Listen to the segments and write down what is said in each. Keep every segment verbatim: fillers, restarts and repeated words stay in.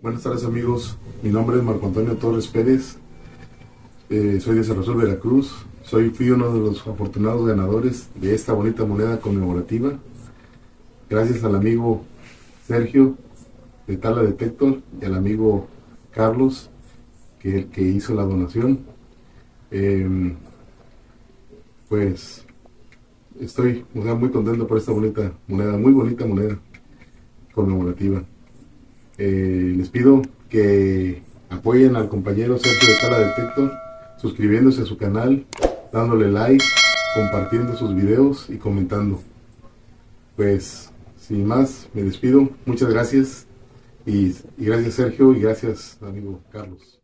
Buenas tardes amigos, mi nombre es Marco Antonio Torres Pérez, eh, soy de Cerro Azul, Veracruz, soy fui uno de los afortunados ganadores de esta bonita moneda conmemorativa, gracias al amigo Sergio de Tala Detector y al amigo Carlos que, que hizo la donación. Eh, pues estoy o sea, muy contento por esta bonita moneda, muy bonita moneda conmemorativa. Eh, les pido que apoyen al compañero Sergio de Tala Detector, suscribiéndose a su canal, dándole like, compartiendo sus videos y comentando. Pues sin más, me despido. Muchas gracias y, y gracias Sergio y gracias amigo Carlos.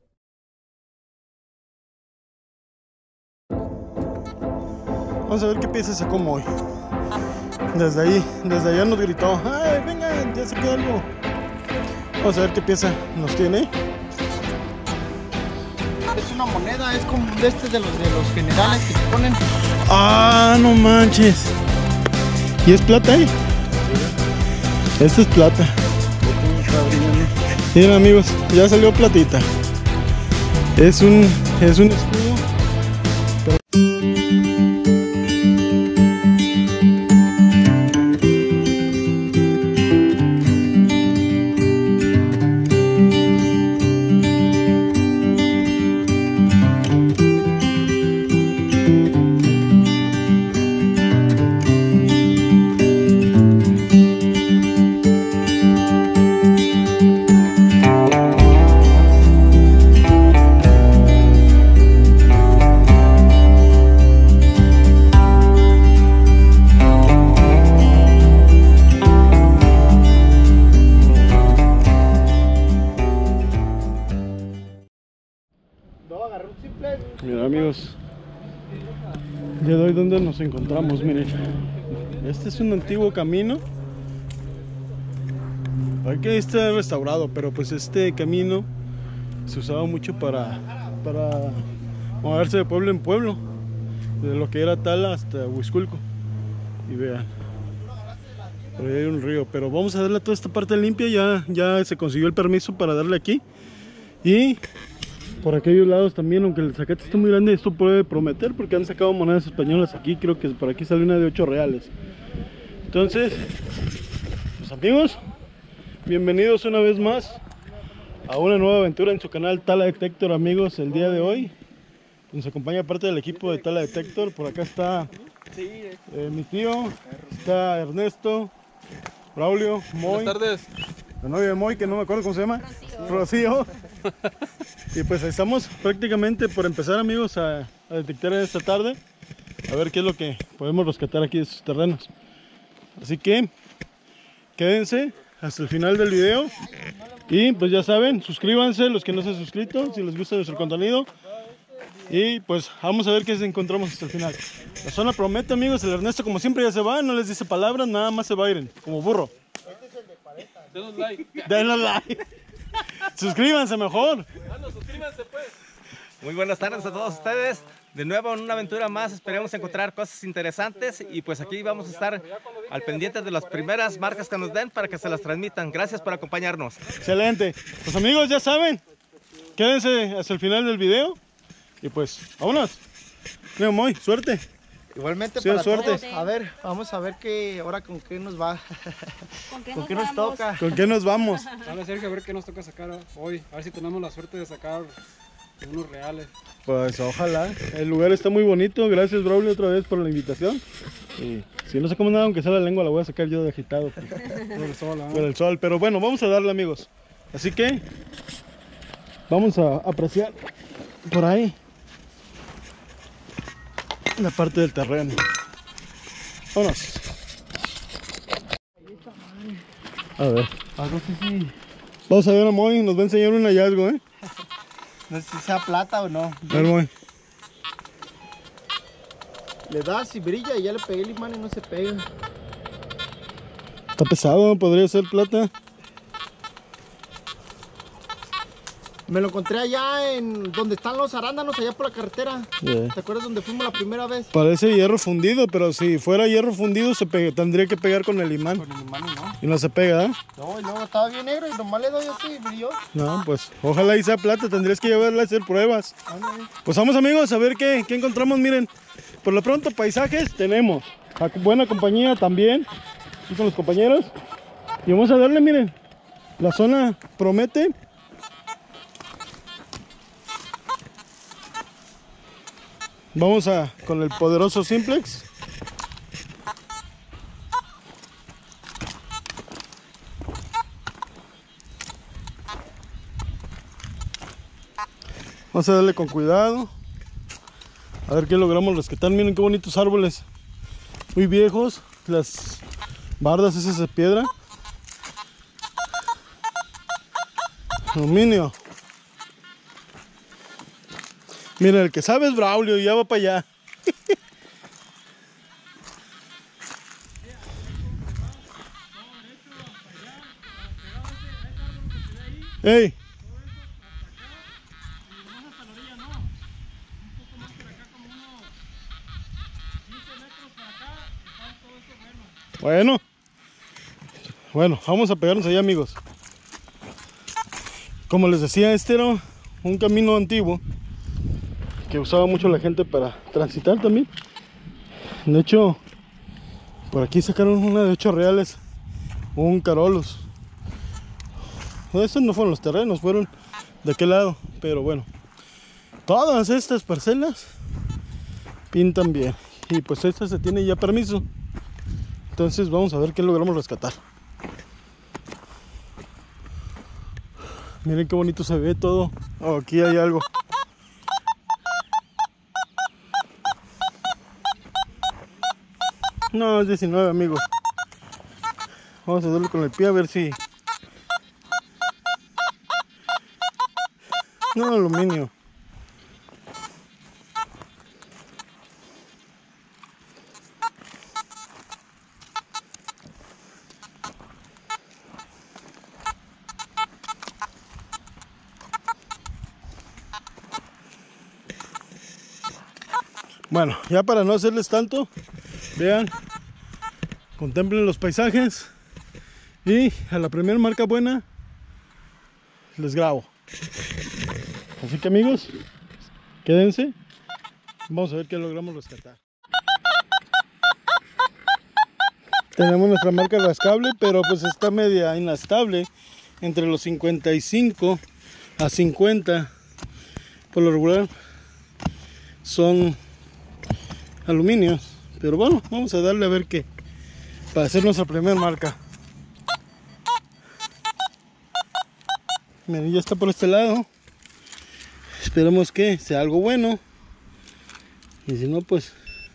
Vamos a ver qué pieza sacó Moy. Desde ahí, desde allá nos gritó: ¡ay, vengan, ya saqué algo! Vamos a ver qué pieza nos tiene. Es una moneda, es como de este de los de los generales que se ponen. ¡Ah, no manches! ¿Y es plata ahí? Esta es plata. Miren amigos, ya salió platita. Es un, es un escudo. Pero... Mira amigos, le doy donde nos encontramos. Miren, este es un antiguo camino. Aquí está restaurado, pero pues este camino se usaba mucho para, para moverse de pueblo en pueblo, de lo que era Tala hasta Huixculco. Y vean, por ahí hay un río, pero vamos a darle toda esta parte limpia. Ya, ya se consiguió el permiso para darle aquí. Y por aquellos lados también, aunque el zacate está muy grande, esto puede prometer porque han sacado monedas españolas aquí. Creo que por aquí sale una de ocho reales. Entonces, pues amigos, bienvenidos una vez más a una nueva aventura en su canal Tala Detector. Amigos, el día de hoy nos acompaña parte del equipo de Tala Detector. Por acá está eh, mi tío, está Ernesto, Braulio, Moy. Buenas tardes. La novia de Moy, que no me acuerdo cómo se llama, Rocío. Y pues estamos prácticamente por empezar amigos a, a detectar esta tarde, a ver qué es lo que podemos rescatar aquí de sus terrenos. Así que quédense hasta el final del video y pues ya saben, suscríbanse los que no se han suscrito si les gusta nuestro contenido. Y pues vamos a ver qué encontramos hasta el final. La zona promete amigos, el Ernesto como siempre ya se va, no les dice palabras, nada más se va a ir como burro. Denos like. Denos like. Suscríbanse mejor. Bueno, suscríbanse pues. Muy buenas tardes a todos ustedes. De nuevo en una aventura más, esperemos encontrar cosas interesantes y pues aquí vamos a estar al pendiente de las primeras marcas que nos den para que se las transmitan. Gracias por acompañarnos. Excelente. Pues amigos, ya saben, quédense hasta el final del video y pues vámonos. Leo Moy, suerte. Igualmente Sí, para suerte. todos. A ver, vamos a ver qué ahora con qué nos va. ¿Con qué, ¿Con nos, qué nos vamos? toca? ¿Con qué nos vamos? Dale Sergio, a ver qué nos toca sacar hoy. A ver si tenemos la suerte de sacar unos reales. Pues ojalá. El lugar está muy bonito. Gracias Braulio otra vez por la invitación. Y si no sacamos nada, aunque sea la lengua, la voy a sacar yo de agitado por, Por el sol, ¿eh? por el sol. Pero bueno, vamos a darle amigos. Así que vamos a apreciar por ahí la parte del terreno. Vámonos. A ver. Ah, no sé si, Vamos a ver a Moy, nos va a enseñar un hallazgo, ¿eh? no sé si sea plata o no. A ver, Moy. Le das y brilla y ya le pegué el imán y no se pega. Está pesado, podría ser plata. Me lo encontré allá en donde están los arándanos, allá por la carretera. Yeah. ¿Te acuerdas donde fuimos la primera vez? Parece hierro fundido, pero si fuera hierro fundido se pega- tendría que pegar con el imán. Con el imán, ¿no? Y no se pega, ¿eh? No, y luego estaba bien negro y nomás le doy así y brilló. No, pues ojalá y sea plata, tendrías que llevarla a hacer pruebas. Ándale. Pues vamos amigos a ver qué, qué encontramos. Miren, por lo pronto paisajes tenemos, a buena compañía también, aquí con los compañeros. Y vamos a darle, miren, la zona promete. Vamos a con el poderoso Simplex. Vamos a darle con cuidado. A ver qué logramos rescatar. Miren qué bonitos árboles. Muy viejos. Las bardas esas de piedra. Aluminio. Miren, el que sabe es Braulio y ya va para allá. ¡Ey! Bueno. Bueno, vamos a pegarnos allá, amigos. Como les decía, este era un camino antiguo que usaba mucho la gente para transitar también. De hecho, por aquí sacaron una de ocho reales, un Carolos. Esos no fueron los terrenos, fueron de aquel lado. Pero bueno, todas estas parcelas pintan bien. Y pues esta se tiene ya permiso. Entonces vamos a ver qué logramos rescatar. Miren qué bonito se ve todo. Oh, aquí hay algo. No, es diecinueve, amigos. Vamos a darle con el pie a ver si... No, aluminio. Bueno, ya para no hacerles tanto, vean, contemplen los paisajes y a la primera marca buena les grabo. Así que amigos, quédense, vamos a ver qué logramos rescatar. Tenemos nuestra marca rascable, pero pues está media inestable, entre los cincuenta y cinco a cincuenta, por lo regular son aluminio, pero bueno, vamos a darle a ver qué, para hacer nuestra primera marca. Miren, ya está por este lado. Esperemos que sea algo bueno, y si no, pues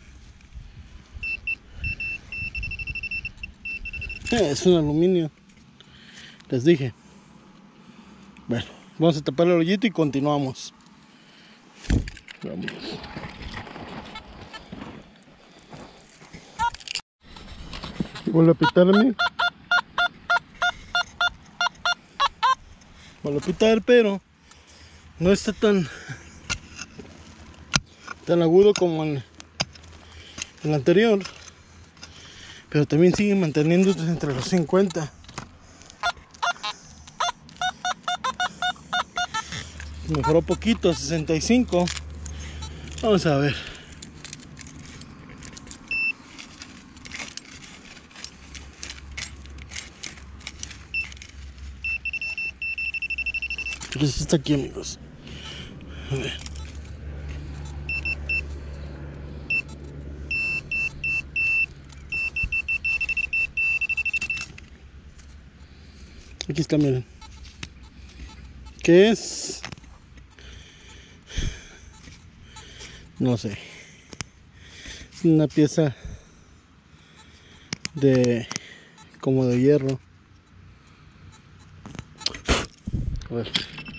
eh, es un aluminio, les dije. Bueno, vamos a tapar el hoyito y continuamos. Vamos. Vuelve a pitarme. Vuelve a pitar, pero no está tan tan agudo como en el anterior, pero también sigue manteniéndose entre los cincuenta. Mejoró poquito a sesenta y cinco. Vamos a ver. ¿Qué está aquí, amigos? A ver. Aquí está, miren. ¿Qué es? No sé. Es una pieza de como de hierro. A ver.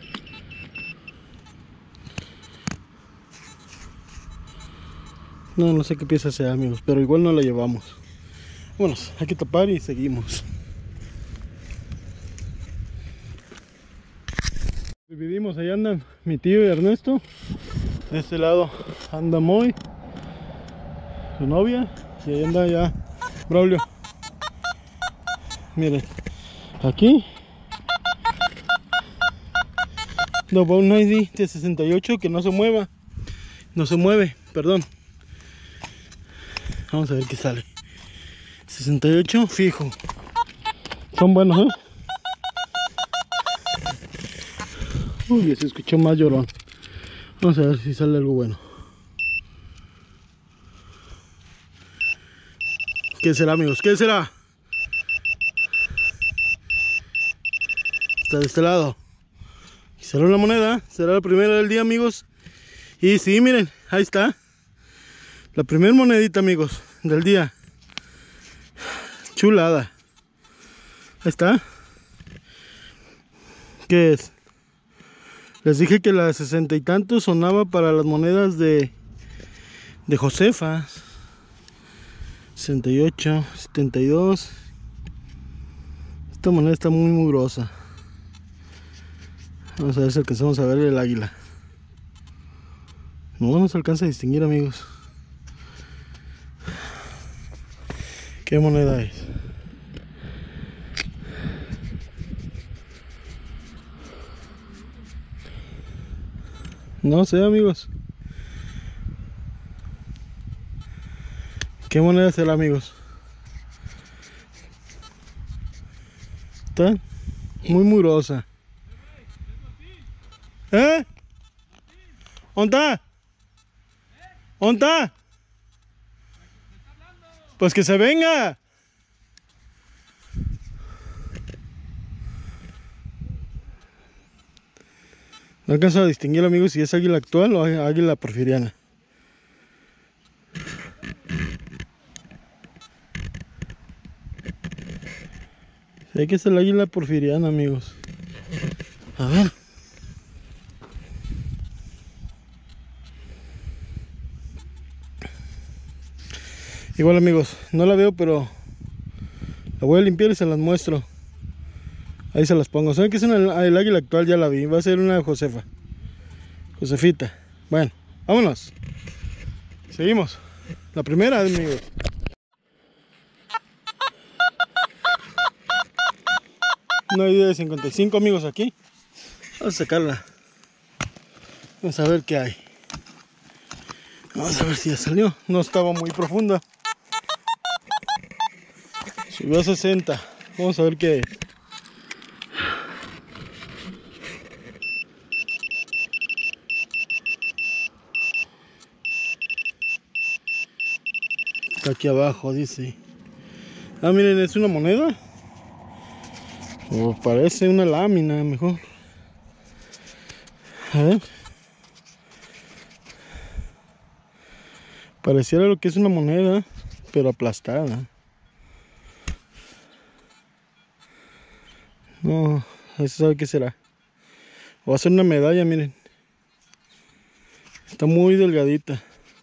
No, no sé qué pieza sea, amigos, pero igual no la llevamos. Bueno, hay que tapar y seguimos. Dividimos, ahí andan mi tío y Ernesto. De este lado anda Moy, su novia, y ahí anda ya Braulio. Miren, aquí Double noventa de sesenta y ocho, que no se mueva, no se mueve, perdón. Vamos a ver qué sale. sesenta y ocho fijo. Son buenos, ¿eh? Uy, se escuchó más llorón. Vamos a ver si sale algo bueno. ¿Qué será, amigos? ¿Qué será? Está de este lado. ¿Será una moneda? ¿Será la primera del día, amigos? Y sí, miren, ahí está. La primera monedita, amigos, del día. Chulada. Ahí está. ¿Qué es? Les dije que la sesenta y tantos sonaba para las monedas de de Josefa. sesenta y ocho, setenta y dos. Esta moneda está muy mugrosa. Vamos a ver si alcanzamos a ver el águila. No nos alcanza a distinguir, amigos. ¿Qué moneda es? No sé, amigos. ¿Qué moneda será, amigos? Está muy mugrosa. ¿Eh? ¿Dónde está? ¿Dónde está? Pues que se venga. No alcanzo a distinguir, amigos, si es águila actual o águila porfiriana. Sé que es el águila porfiriana, amigos. A ver. Igual, amigos, no la veo, pero la voy a limpiar y se las muestro. Ahí se las pongo. ¿Saben que es una, el águila actual? Ya la vi. Va a ser una Josefa. Josefita. Bueno, vámonos. Seguimos. La primera, amigos. Una idea de cincuenta y cinco, amigos, aquí. Vamos a sacarla. Vamos a ver qué hay. Vamos a ver si ya salió. No estaba muy profunda. Subió a sesenta. Vamos a ver qué hay. Está aquí abajo, dice. Ah, miren, es una moneda. O parece una lámina, mejor. A ver. Pareciera lo que es una moneda, pero aplastada. No, eso sabe qué será. O va a ser una medalla, miren. Está muy delgadita.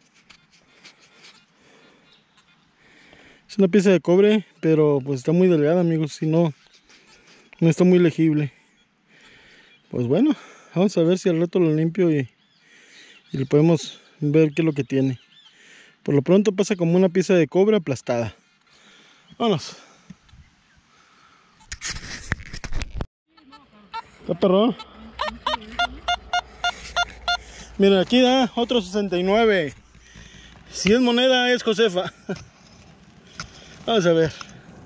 Es una pieza de cobre, pero pues está muy delgada, amigos. Si no, no está muy legible. Pues bueno, vamos a ver si al rato lo limpio y, y le podemos ver qué es lo que tiene. Por lo pronto pasa como una pieza de cobre aplastada. Vámonos. Está perro. Miren, aquí da otro sesenta y nueve. Si es moneda, es Josefa. Vamos a ver.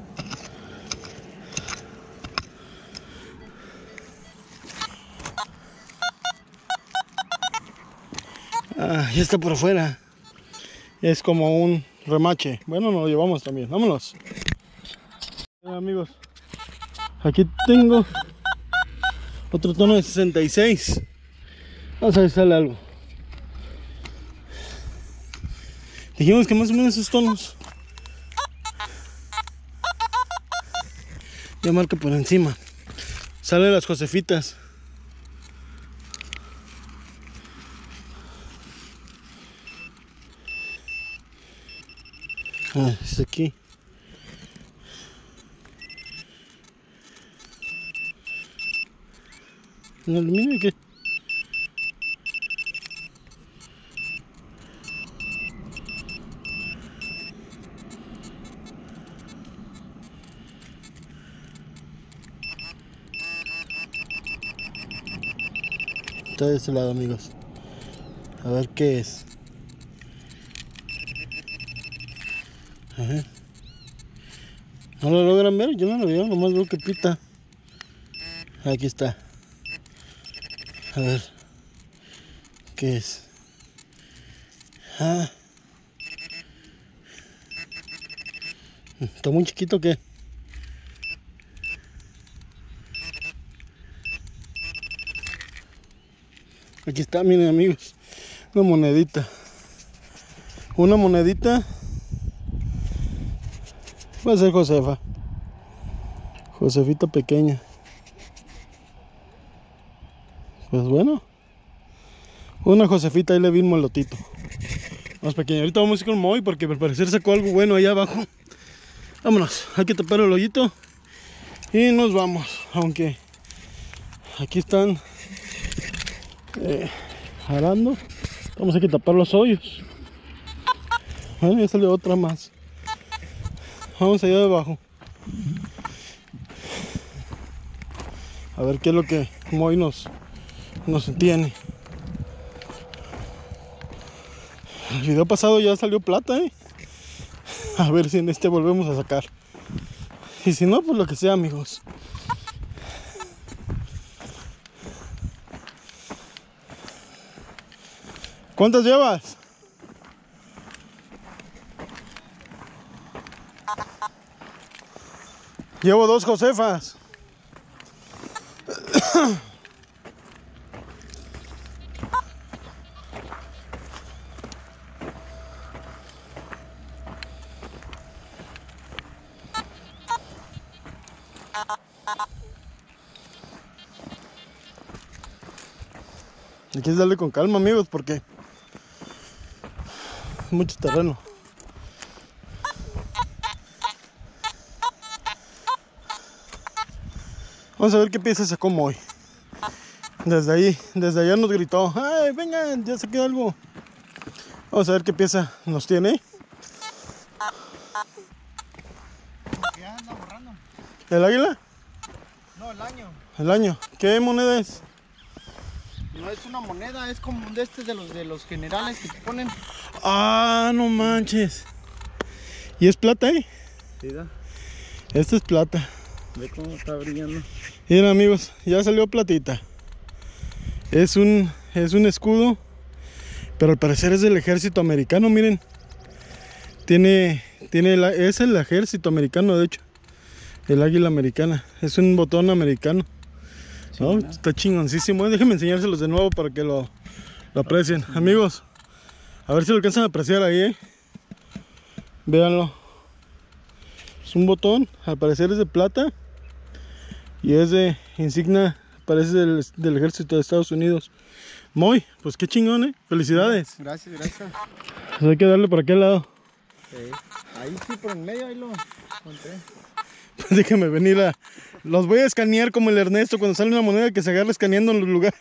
Ah, ya está por afuera. Es como un remache. Bueno, nos lo llevamos también. Vámonos. Bueno, amigos, aquí tengo otro tono de sesenta y seis. Vamos a ver si sale algo. Dijimos que más o menos esos tonos. Ya marca por encima. Salen las Josefitas. Ah, es aquí. ¿En aluminio y qué? Está de este lado, amigos. A ver qué es. A ver. No lo logran ver, yo no lo veo, nomás veo que pita. Aquí está. A ver. ¿Qué es? Ah. Está muy chiquito, ¿qué? Aquí está, miren, amigos, una monedita, una monedita, va a ser Josefa, Josefita pequeña. Pues bueno, una Josefita, ahí le vi un molotito, más pequeña. Ahorita vamos a ir con Moy porque al parecer sacó algo bueno allá abajo. Vámonos, hay que tapar el hoyito y nos vamos, aunque aquí están Eh, arando, vamos a que tapar los hoyos. Bueno, ya salió otra más. Vamos allá debajo a ver qué es lo que Moy nos nos tiene. El video pasado ya salió plata, ¿eh? A ver si en este volvemos a sacar, y si no, pues lo que sea, amigos. ¿Cuántas llevas? Llevo dos Josefas. Hay que darle con calma, amigos, porque mucho terreno. Vamos a ver qué pieza sacó Moy. Desde ahí, desde allá nos gritó: ¡ay, vengan! Ya saqué algo. Vamos a ver qué pieza nos tiene. Ya anda borrando. ¿El águila? No, el año. El año. ¿Qué moneda es? No es una moneda, es como de este de los de los generales que te ponen. Ah, no manches. ¿Y es plata, eh? Sí, da. Esta es plata. Ve cómo está brillando. Miren, amigos, ya salió platita. Es un, es un escudo, pero al parecer es del ejército americano, miren. Tiene, tiene la, es el ejército americano, de hecho. El águila americana. Es un botón americano. Sí, ¿no? ¿verdad? Está chingoncísimo. Déjenme enseñárselos de nuevo para que lo, lo aprecien. Amigos, a ver si lo alcanzan a apreciar ahí, ¿eh? Véanlo. Es un botón, al parecer es de plata. Y es de insignia, parece del, del ejército de Estados Unidos. Moy, pues qué chingón, ¿eh? Felicidades. Gracias, gracias. Pues hay que darle por aquel lado. Sí. Ahí sí, por en medio, ahí lo encontré. Pues déjame venir a... Los voy a escanear como el Ernesto cuando sale una moneda que se agarra escaneando en los lugares.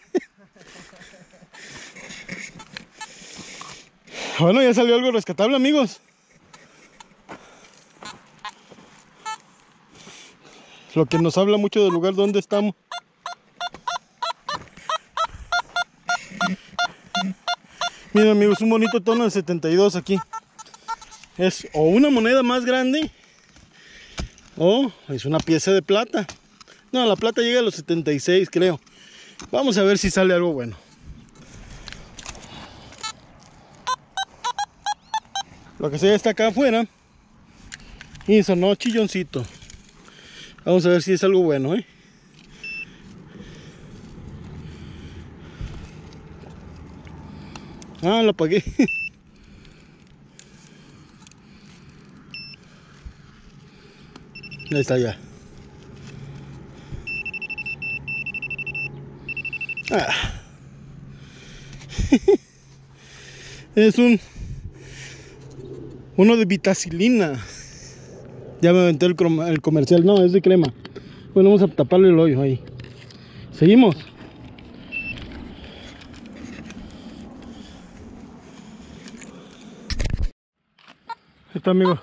Bueno, ya salió algo rescatable, amigos. Lo que nos habla mucho del lugar donde estamos. Miren, amigos, un bonito tono de setenta y dos aquí. Es o una moneda más grande o es una pieza de plata. No, la plata llega a los setenta y seis, creo. Vamos a ver si sale algo bueno. Lo que sea está acá afuera. Y sonó chilloncito. Vamos a ver si es algo bueno, ¿eh? Ah, lo apagué. Ahí está ya. Ah. Es un uno de vitacilina. Ya me aventé el, el comercial. No, es de crema. Bueno, vamos a taparle el hoyo ahí. Seguimos. está, amigo.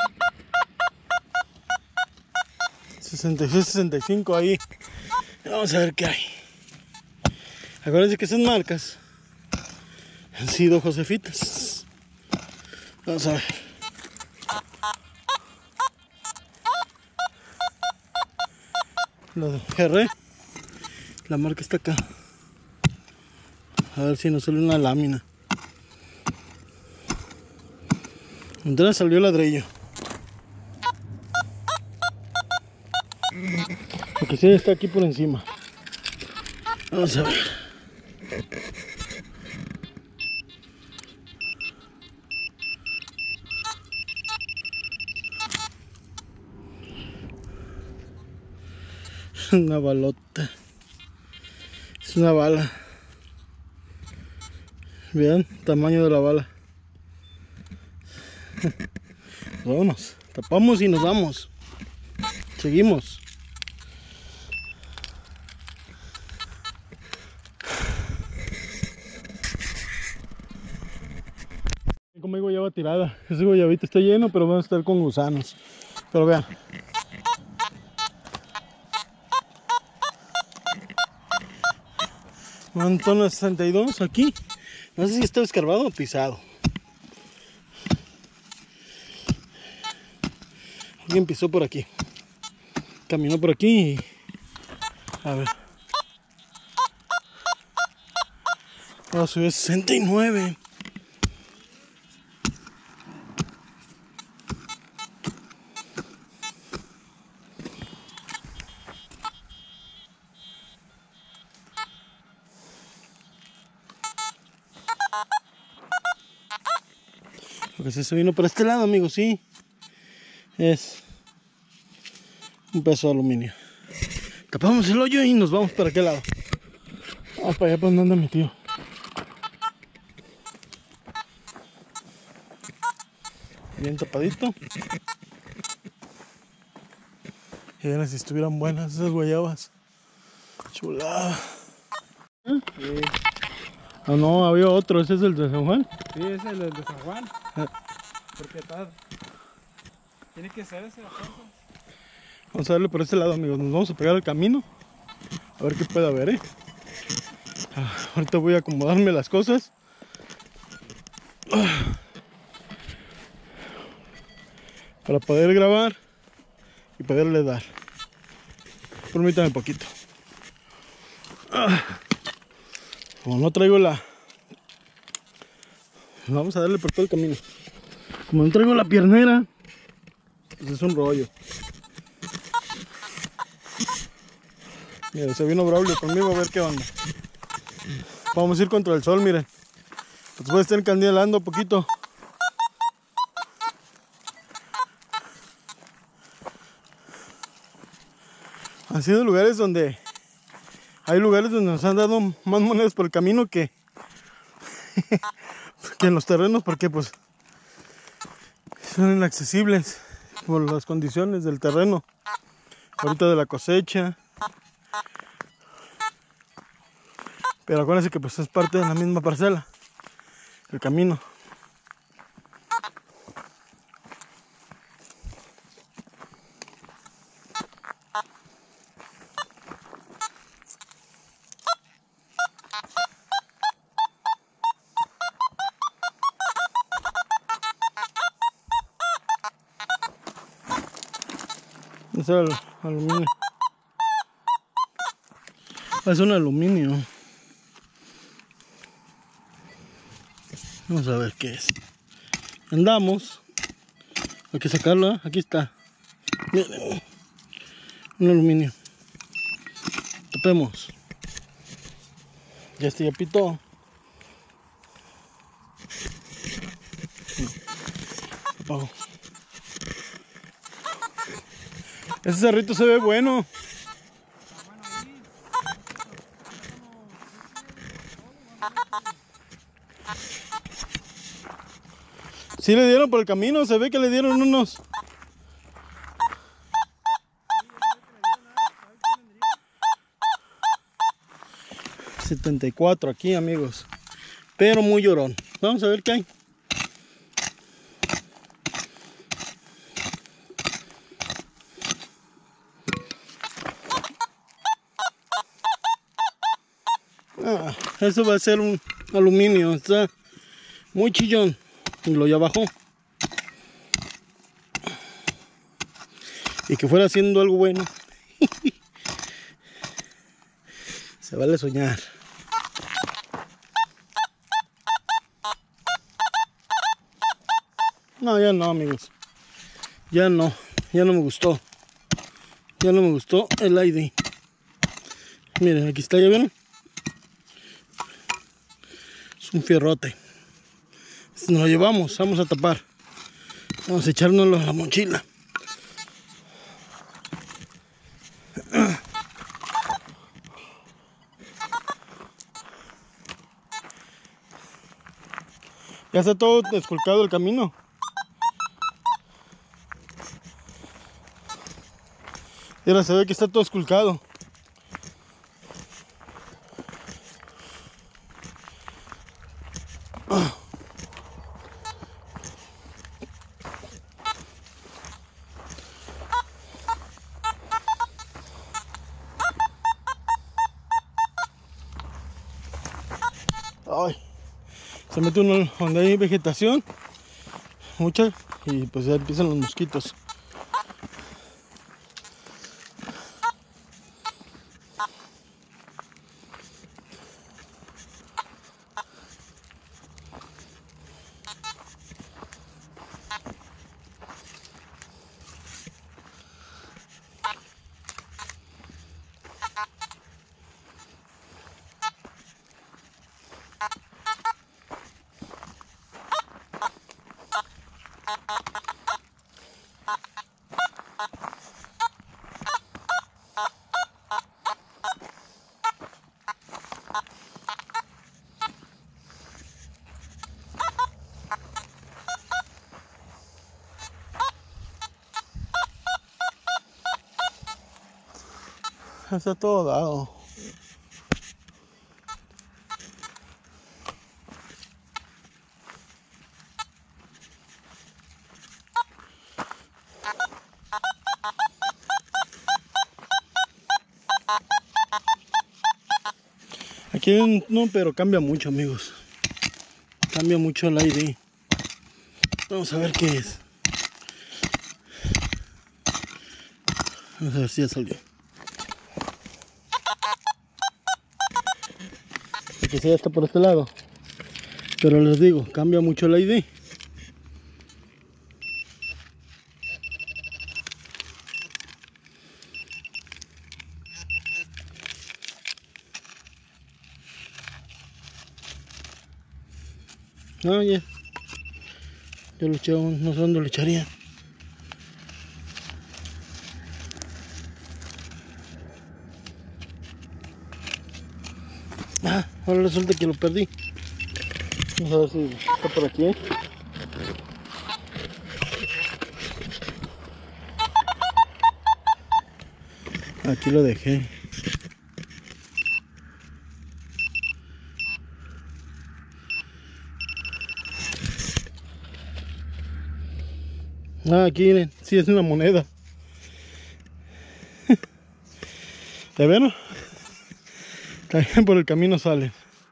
sesenta y seis, sesenta y cinco ahí. Vamos a ver qué hay. Acuérdense que esas marcas han sido Josefitas. Vamos a ver. La de G R. La marca está acá. A ver si nos sale una lámina. Entonces salió ladrillo. Porque sí está aquí por encima. Vamos a ver. Una balota. Es una bala. Vean, tamaño de la bala. Vámonos. Tapamos y nos vamos. Seguimos. Como guayaba tirada. Ese guayabito está lleno, pero vamos a estar con gusanos. Pero vean. Montón sesenta y dos aquí. No sé si está escarbado o pisado. Alguien pisó por aquí. Caminó por aquí y... A ver. Vamos a subir sesenta y nueve. Porque si se vino por este lado, amigos, sí. Es un pedazo de aluminio. Tapamos el hoyo y nos vamos para aquel lado. Vamos para allá, para donde anda mi tío. Bien tapadito. Y vean si estuvieran buenas esas guayabas. Chulada. ¿Eh? Sí. Ah, no, había otro. ¿Ese es el de San Juan? Sí, ese es el de San Juan. Porque está... Tiene que ser ese. Vamos a darle por este lado, amigos. Nos vamos a pegar al camino. A ver qué puede haber, ¿eh? Ah, ahorita voy a acomodarme las cosas. Ah, para poder grabar y poderle dar. Permítame un poquito. Ah, como no traigo la... Vamos a darle por todo el camino. Como no traigo la piernera, pues es un rollo. Mira, se vino Braulio conmigo a ver qué onda. Vamos a ir contra el sol, miren. Pues voy a estar encandilando un poquito. Han sido lugares donde... Hay lugares donde nos han dado más monedas por el camino que... que en los terrenos, porque pues... son inaccesibles por las condiciones del terreno. Ahorita de la cosecha. Pero acuérdense que pues es parte de la misma parcela, el camino. Es el aluminio. Es un aluminio. Vamos a ver qué es. Andamos. Hay que sacarlo, ¿eh? Aquí está. Miren. Un aluminio. Tapemos. Ya este ya pitó. No. Apago. Ese cerrito se ve bueno. Sí le dieron por el camino, se ve que le dieron unos... setenta y cuatro aquí, amigos. Pero muy llorón. Vamos a ver qué hay. Ah, eso va a ser un aluminio, está muy chillón. Y lo ya bajó. Y que fuera haciendo algo bueno. Se vale soñar. No, ya no, amigos. Ya no, ya no me gustó. Ya no me gustó el I D. Miren, aquí está, ¿ya vieron? Es un fierrote. Nos lo llevamos, vamos a tapar. Vamos a echárnoslo a la mochila. Ya está todo esculcado el camino. Y ahora se ve que está todo esculcado. Ay, se mete uno donde hay vegetación, mucha, y pues ya empiezan los mosquitos. Está todo dado. Aquí no, pero cambia mucho, amigos. Cambia mucho el I D. Vamos a ver qué es. Vamos a ver si ya salió. Que sí, ya está por este lado. Pero les digo, cambia mucho el I D. No, ya. Yo lo eché, no sé dónde lo echaría. Ah, ahora resulta que lo perdí. Vamos a ver si está por aquí. Aquí lo dejé. Ah, aquí miren, sí es una moneda. ¿De veras? También por el camino sale.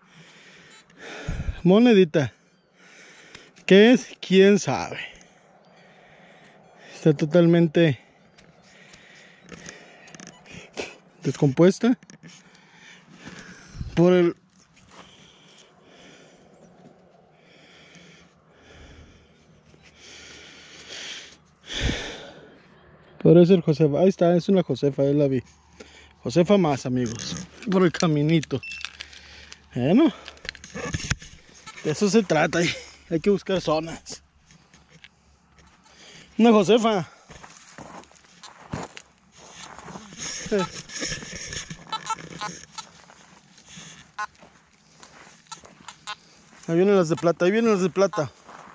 Monedita. ¿Qué es? ¿Quién sabe? Está totalmente descompuesta por el Podría ser Josefa. Ahí está, es una Josefa, ahí la vi. Josefa más, amigos. Por el caminito. Bueno, de eso se trata. Hay, hay que buscar zonas. Una Josefa. Eh. Ahí vienen las de plata, ahí vienen las de plata.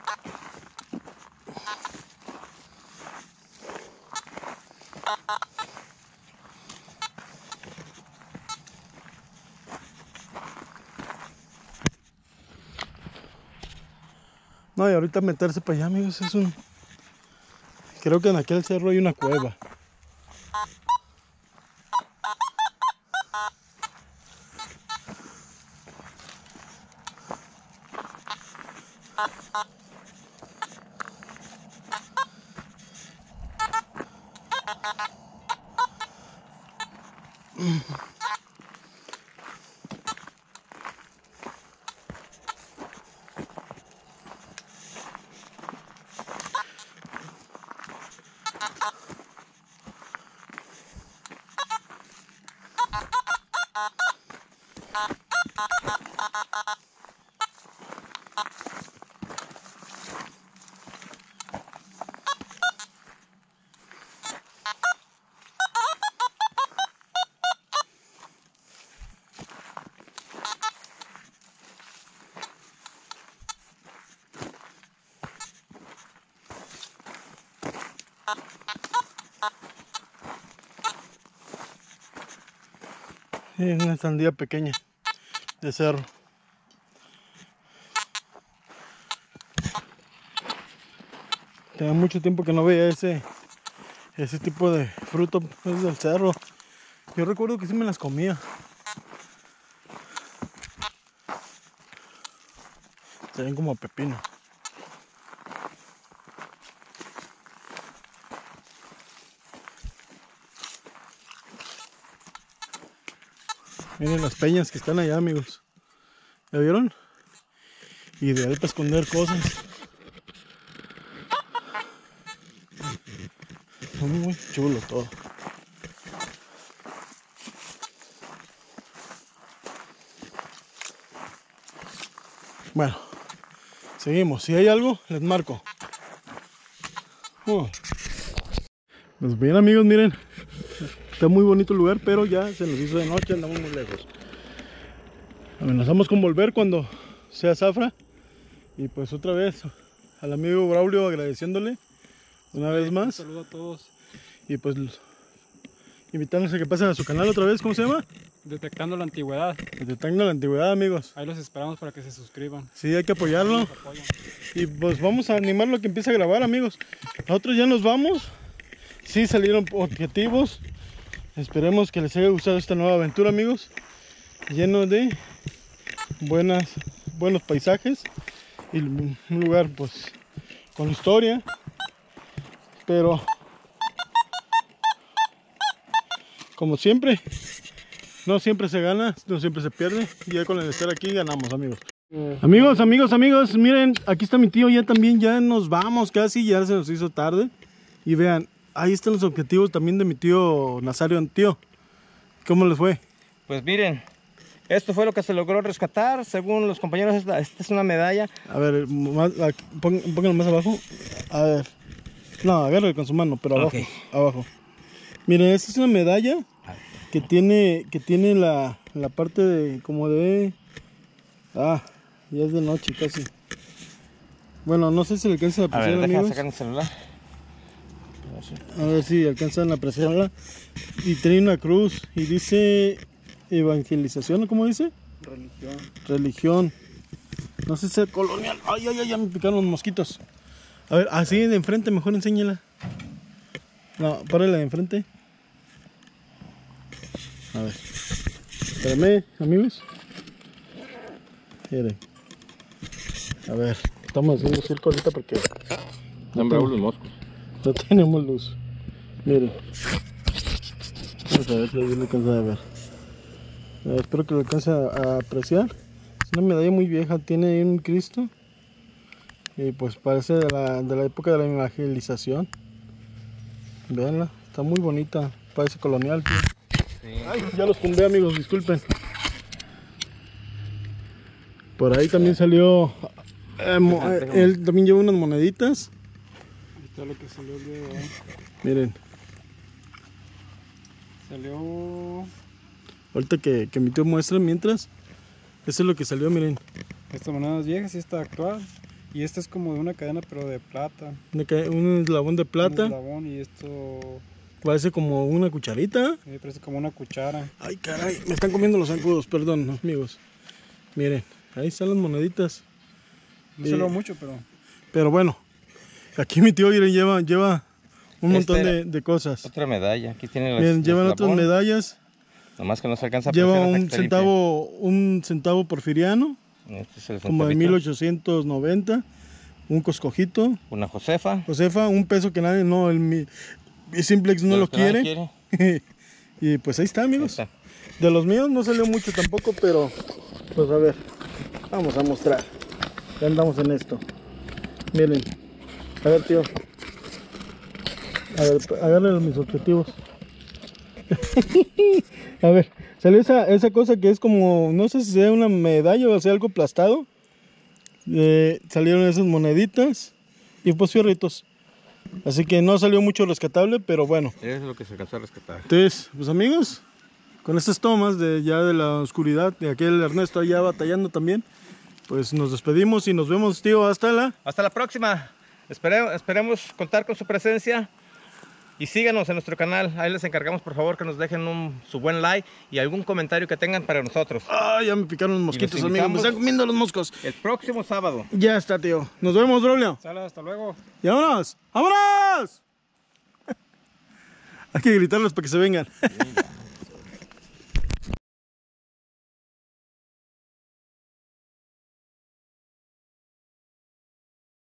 No, y ahorita meterse para allá, amigos, es un... Creo que en aquel cerro hay una cueva. Es una sandía pequeña de cerro. Tenía mucho tiempo que no veía ese ese tipo de fruto, es del cerro. Yo recuerdo que sí me las comía. Se ven como pepino. Miren las peñas que están allá, amigos. ¿Ya vieron? Ideal para esconder cosas. Muy chulo todo. Bueno, seguimos. Si hay algo, les marco. Uh. Pues bien, amigos, miren. Está muy bonito el lugar, pero ya se nos hizo de noche, andamos muy lejos. Amenazamos con volver cuando sea zafra. Y pues otra vez al amigo Braulio agradeciéndole una vez más. Un saludo a todos. Y pues invitarlos a que pasen a su canal otra vez. ¿Cómo se llama? Detectando la antigüedad. Detectando la antigüedad, amigos. Ahí los esperamos para que se suscriban. Sí, hay que apoyarlo. Nos apoyan. Y pues vamos a animarlo a que empiece a grabar, amigos. Nosotros ya nos vamos. Sí salieron objetivos. Esperemos que les haya gustado esta nueva aventura, amigos. Lleno de buenas, buenos paisajes. Y un lugar pues con historia. Pero como siempre, no siempre se gana, no siempre se pierde. Y ya con el estar aquí ganamos, amigos. Amigos, amigos, amigos, miren, aquí está mi tío, ya también, ya nos vamos casi, ya se nos hizo tarde. Y vean, ahí están los objetivos también de mi tío Nazario. Tío, ¿cómo les fue? Pues miren, esto fue lo que se logró rescatar. Según los compañeros, esta, esta es una medalla. A ver, más, aquí, pon, pónganlo más abajo. A ver, no, agárralo con su mano, pero abajo, Okay. abajo. Miren, esta es una medalla que tiene, que tiene la, la parte de, como de... Ah, ya es de noche casi. Bueno, no sé si le alcanza a A apreciar, ver, deja amigos. sacar mi celular. A ver si alcanzan a apreciarla. Y tiene una cruz y dice evangelización, ¿cómo dice? Religión. Religión. No sé si es colonial. Ay, ay, ay, ya me picaron los mosquitos. A ver, así de enfrente, mejor enséñala. No, párala de enfrente. A ver. Espérame, amigos. Miren. A ver, estamos haciendo circo ahorita porque No me los moscos. no tenemos luz. Miren. Vamos a ver si alguien lo alcanza a ver. Eh, espero que lo alcance a, a apreciar. Es una medalla muy vieja, tiene ahí un Cristo. Y pues parece de la, de la época de la evangelización. Veanla, está muy bonita. Parece colonial, tío. Sí. Ay, ya los tumbé, amigos, disculpen. Por ahí también salió. eh, mo- eh, él también lleva unas moneditas. Ahí está lo que salió el día de hoy. Miren, Salió ahorita que, que mi tío muestra mientras. Eso es lo que salió, miren. esta moneda viejas y esta actual. Y esta es como de una cadena pero de plata. Una ca- un eslabón de Un plata. eslabón y esto Parece como una cucharita. me parece como una cuchara. Ay, caray, me están comiendo los zancudos, perdón, amigos. Miren, ahí están las moneditas. No Eh, salió mucho, pero Pero bueno, aquí mi tío miren, lleva, lleva un Esta montón era de, de cosas. Otra medalla. Aquí tiene las, Miren, llevan los otras eslabón. medallas. Nomás que no se alcanza a Lleva apreciar hasta que un esté limpio. centavo, un centavo porfiriano. Este es el como de centavito. mil ochocientos noventa. Un coscojito. Una Josefa. Josefa, un peso que nadie, no, el mi, mi Simplex no De lo los que nadie quiere. quiere. Y pues ahí está, amigos. Ahí está. De los míos no salió mucho tampoco, pero pues a ver, vamos a mostrar. Ya andamos en esto. Miren. A ver, tío. A ver, agarren mis objetivos. A ver, salió esa, esa cosa que es como, no sé si sea una medalla o sea algo aplastado. Eh, salieron esas moneditas y pues fierritos. Así que no salió mucho rescatable, pero bueno. Eso es lo que se alcanzó a rescatar. Entonces, pues amigos, con estas tomas de ya de la oscuridad, de aquel Ernesto allá batallando también, pues nos despedimos y nos vemos, tío, hasta la... Hasta la próxima. Espere- esperemos contar con su presencia. Y síganos en nuestro canal. Ahí les encargamos, por favor, que nos dejen un, su buen like y algún comentario que tengan para nosotros. Ah, ya me picaron los mosquitos, los amigos, me invitamos. están comiendo los moscos. El próximo sábado. Ya está, tío. Nos vemos, Braulio. Sale, hasta luego. Y vámonos. ¡Vámonos! Hay que gritarles para que se vengan.